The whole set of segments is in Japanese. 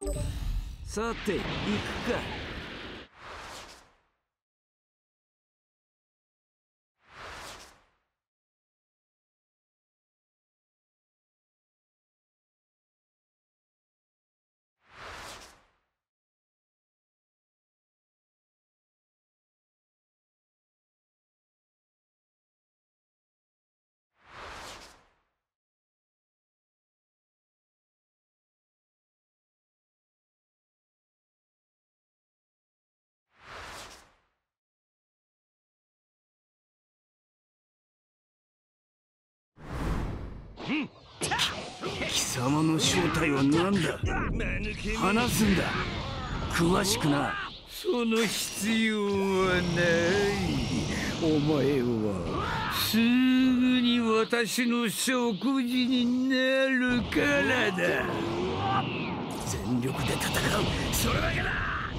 さて行くか。貴様の正体は何だ。話すんだ。詳しくな。その必要はない。お前はすぐに私の食事になるからだ。全力で戦う、それだけだ。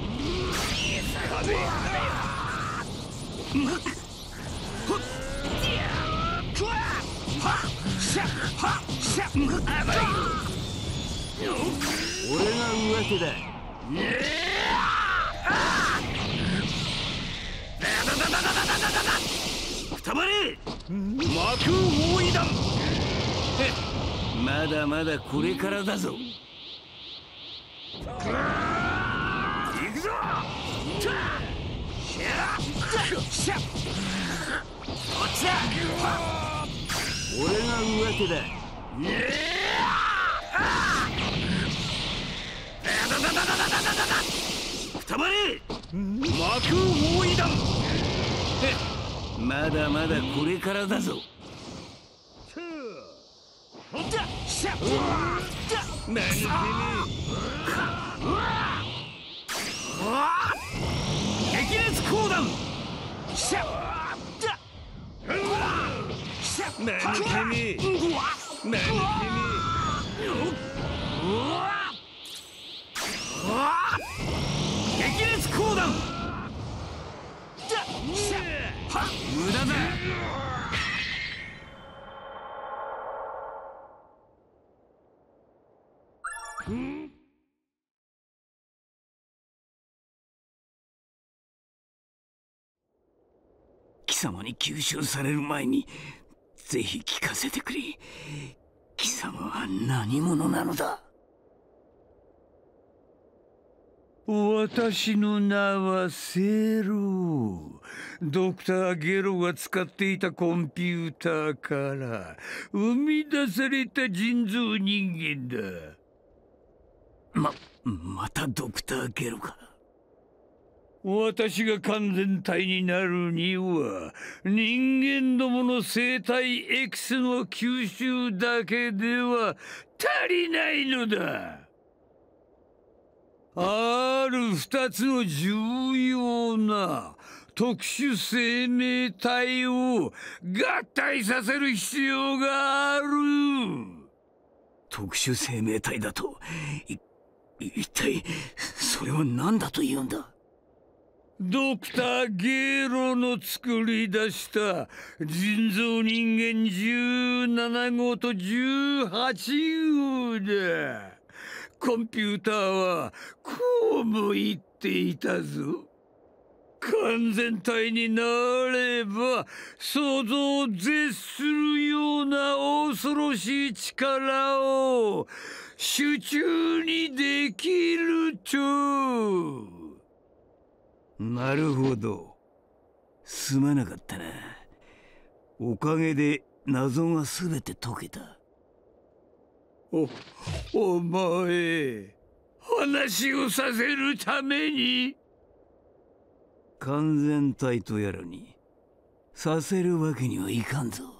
俺が上手だ。くたばれ幕包囲弾。まだまだこれからだぞ。行くぞ。こっちだ。俺が上手だ。くたばれ幕包囲弾。まだまだこれからだぞ。激烈鋼弾。激烈鋼弾。無駄だ。貴様に吸収される前にぜひ聞かせてくれ。貴様は何者なのだ。私の名はセロ。ドクター・ゲロが使っていたコンピューターから生み出された人造人間だ。またドクター・ゲロか。私が完全体になるには人間どもの生体 X の吸収だけでは足りないのだ。ある2つの重要な特殊生命体を合体させる必要がある。特殊生命体だと一体それは何だというんだ。ドクター・ゲロの作り出した人造人間17号と18号だ。コンピューターはこうも言っていたぞ。完全体になれば想像を絶するような恐ろしい力を手中にできると。なるほど。すまなかったな。おかげで謎が全て解けた。お前、話をさせるために完全体とやらにさせるわけにはいかんぞ。